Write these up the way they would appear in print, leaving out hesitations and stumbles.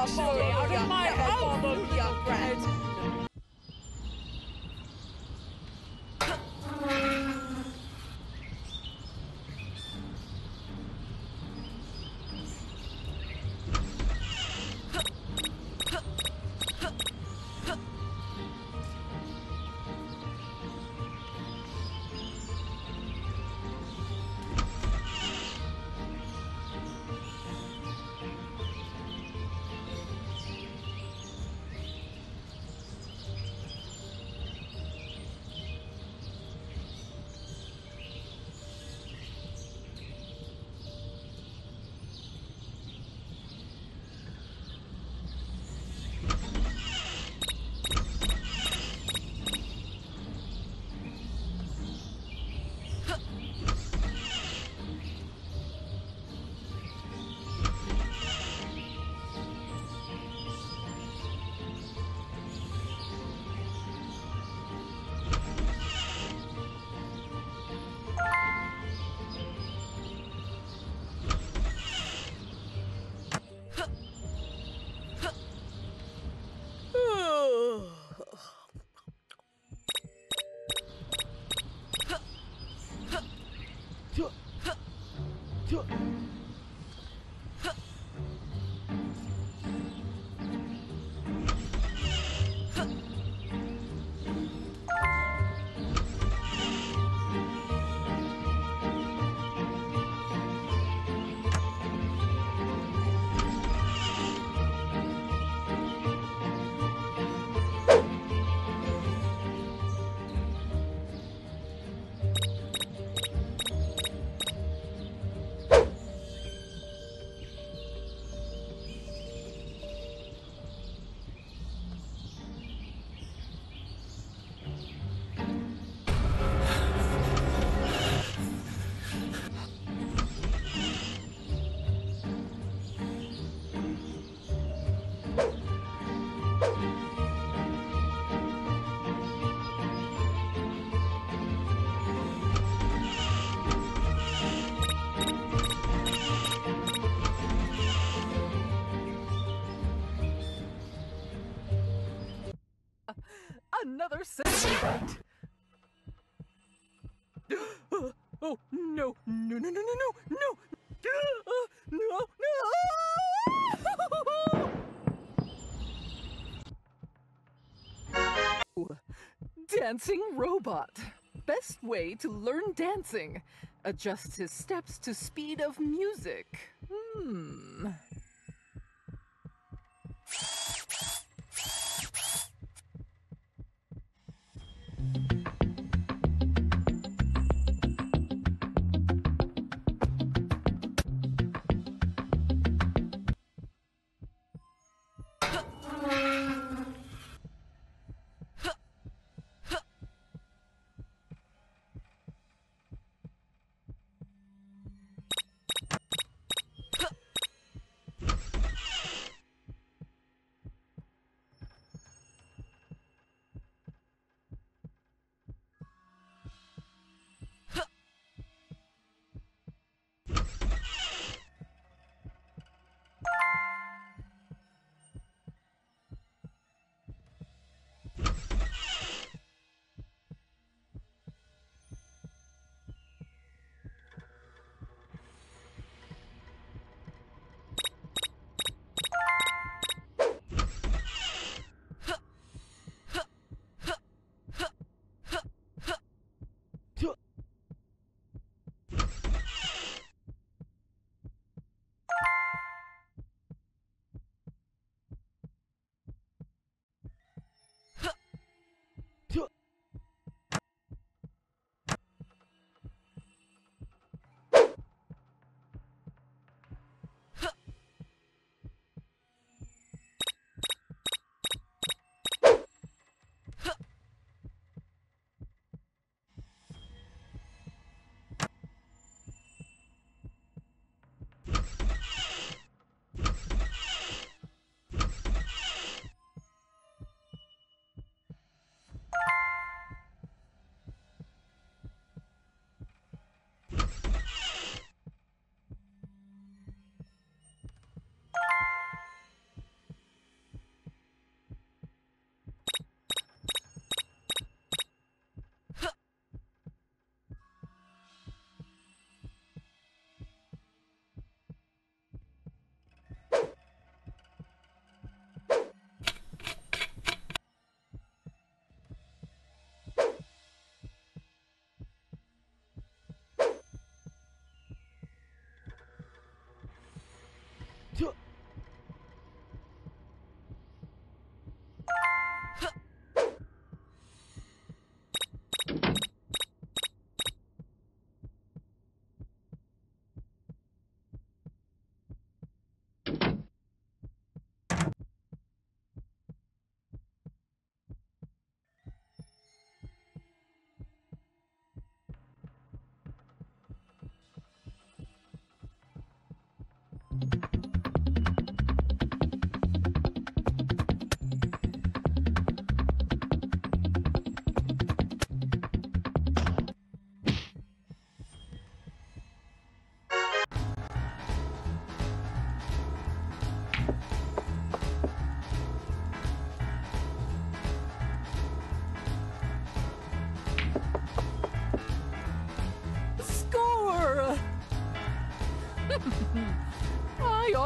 Surely out of my hallelujah bread. Another second. Oh, no, no, no, no, no, no, no. No, no. Dancing robot. Best way to learn dancing. Adjust his steps to speed of music.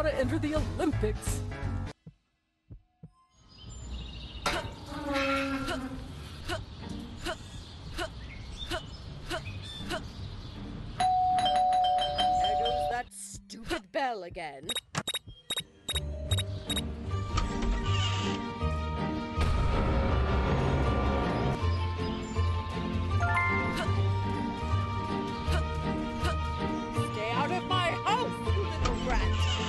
want to enter the Olympics. There goes that stupid bell again. Stay out of my house, you little brat!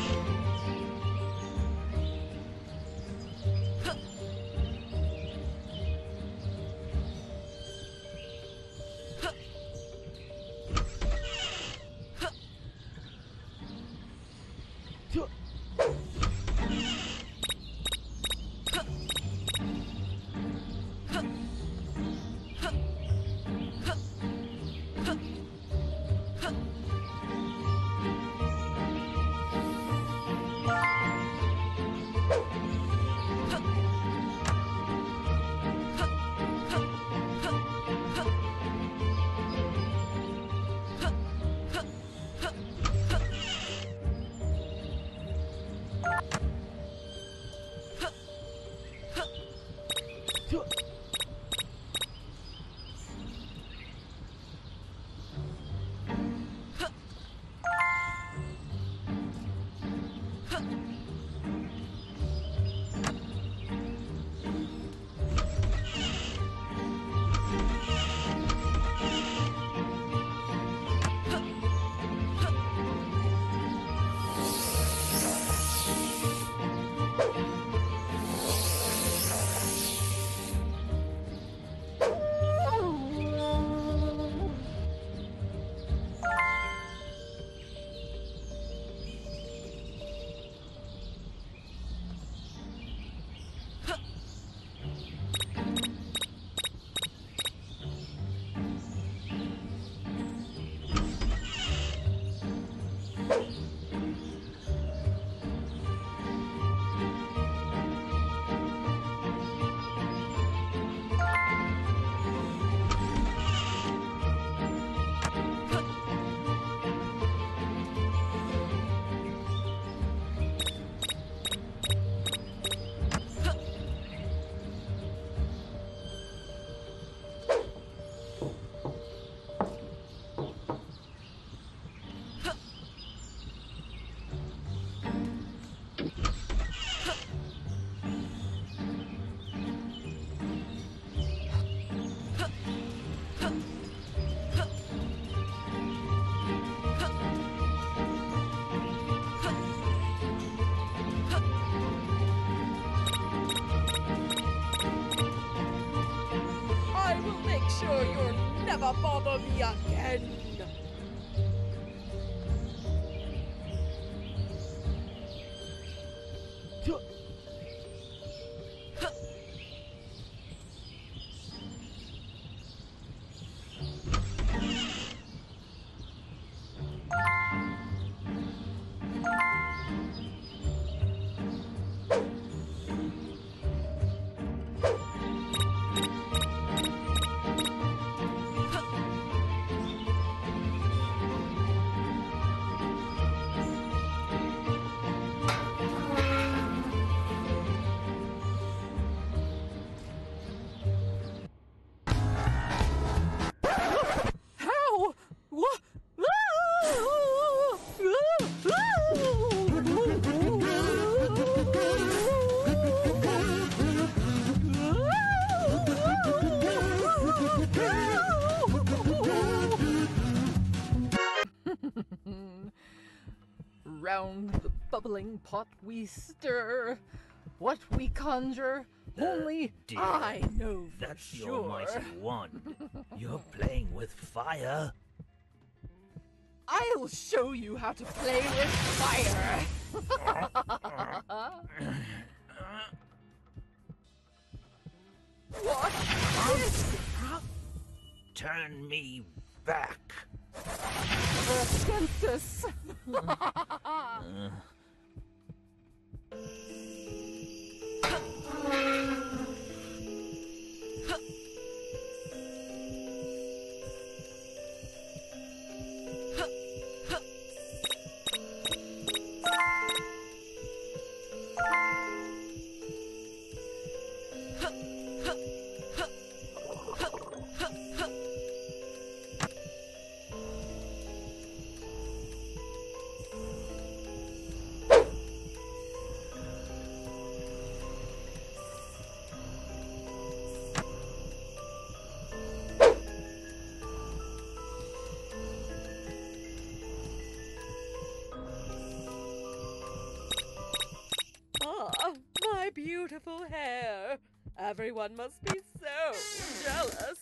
Sure you'll never bother me again. Round the bubbling pot we stir. What we conjure, only dear, I know for That's the sure. almighty wand. You're playing with fire. I'll show you how to play with fire. What? This? Turn me back. The census. hair. Everyone must be so jealous.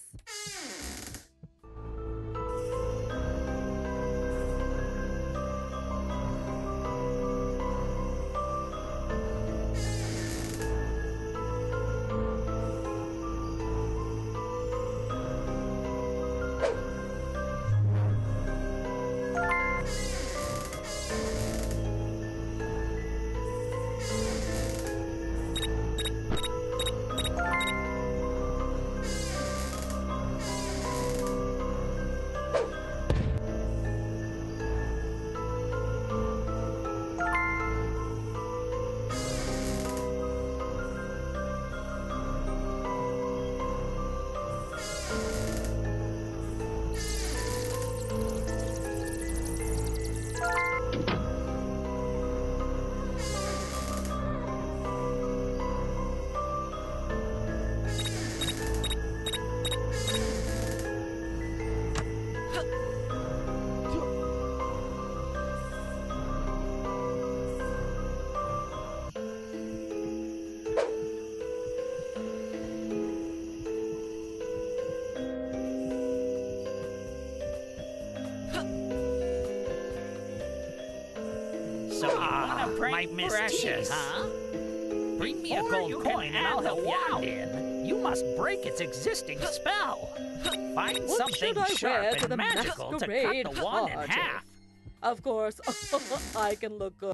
So you wanna break my precious, huh? Bring me a gold coin and I'll help you out. You must break its existing spell. Find What something should I wear sharp to and the magical to cut masquerade the wand in party? half. Of course, I can look good.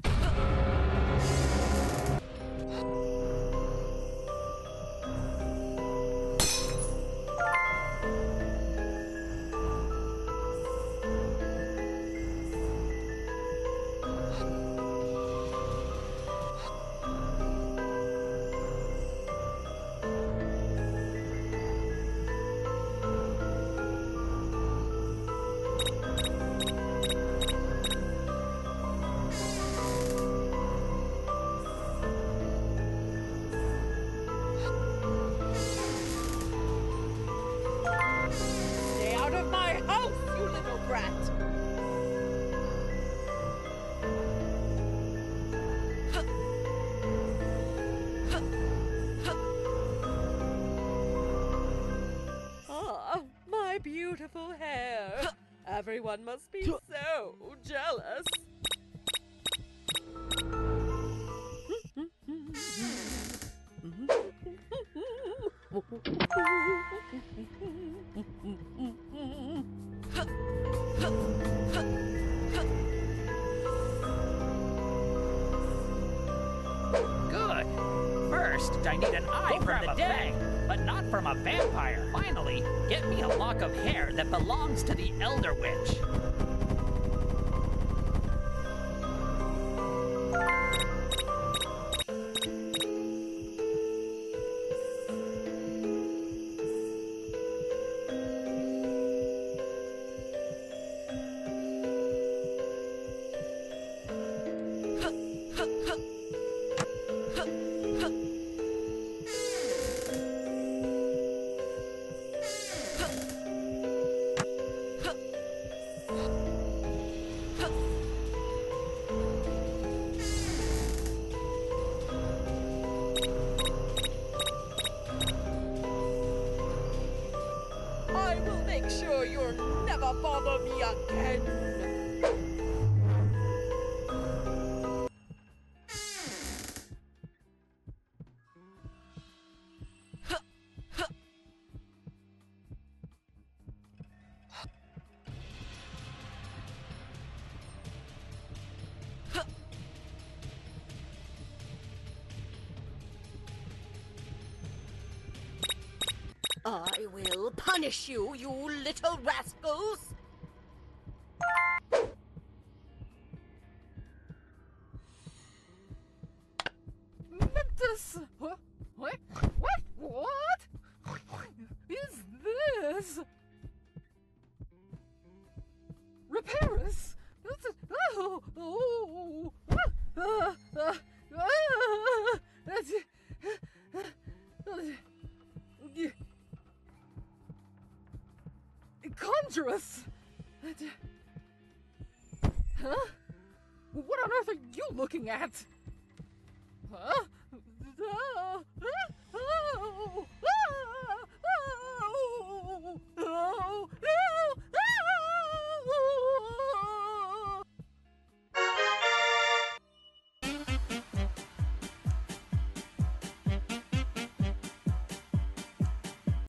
Stay out of my house, you little brat! Ah, my beautiful hair. Everyone must be so jealous. Good. First, I need an eye from the dead, but not from a vampire. Finally, get me a lock of hair that belongs to the Elder Witch. I will make sure you'll never bother me again. I will punish you, you little rascals! Mentus! What? What is this? Repairus! Conjurus! Huh? What on earth are you looking at? Huh? No!